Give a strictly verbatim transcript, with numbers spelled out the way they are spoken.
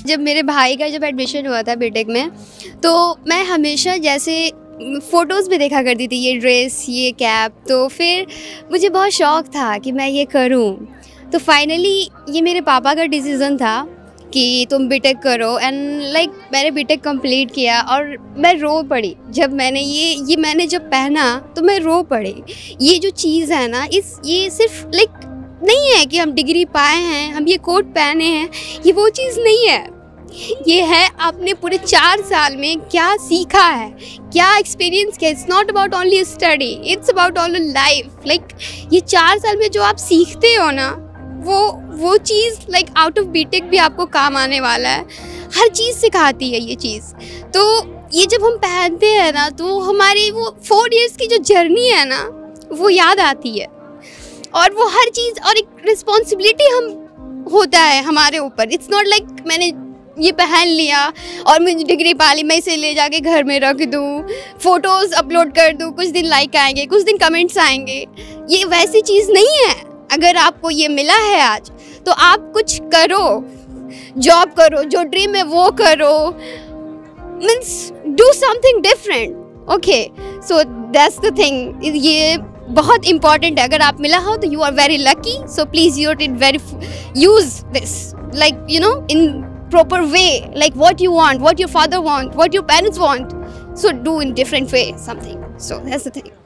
जब मेरे भाई का जब एडमिशन हुआ था बीटेक में, तो मैं हमेशा जैसे फ़ोटोज़ में देखा करती थी ये ड्रेस, ये कैप, तो फिर मुझे बहुत शौक़ था कि मैं ये करूं। तो फाइनली ये मेरे पापा का डिसीज़न था कि तुम बीटेक करो, एंड लाइक like, मैंने बीटेक कंप्लीट किया और मैं रो पड़ी जब मैंने ये ये मैंने जब पहना तो मैं रो पड़ी। ये जो चीज़ है ना, इस ये सिर्फ लाइक like, नहीं है कि हम डिग्री पाए हैं, हम ये कोट पहने हैं, ये वो चीज़ नहीं है। ये है आपने पूरे चार साल में क्या सीखा है, क्या एक्सपीरियंस किया। It's not about only study, it's about all life. Like ये चार साल में जो आप सीखते हो ना, वो वो चीज़ लाइक आउट ऑफ बीटेक भी आपको काम आने वाला है। हर चीज़ सिखाती है ये चीज़। तो ये जब हम पहनते हैं ना, तो हमारी वो फोर इयर्स की जो जर्नी है ना, वो याद आती है। और वो हर चीज़ और एक रिस्पॉन्सिबिलिटी हम होता है हमारे ऊपर। इट्स नॉट लाइक मैंने ये पहन लिया और मुझे डिग्री पा ली, मैं इसे ले जाके घर में रख दूँ, फ़ोटोज़ अपलोड कर दूँ, कुछ दिन लाइक आएंगे, कुछ दिन कमेंट्स आएंगे। ये वैसी चीज़ नहीं है। अगर आपको ये मिला है आज, तो आप कुछ करो, जॉब करो, जो ड्रीम है वो करो, means do something different. Okay, so that's the thing. ये बहुत इंपॉर्टेंट है। अगर आप मिला हो तो you are very lucky, so please your it very use this like you know in proper way, like what you want, what your father want, what your parents want, so do in different way something. So that's the thing.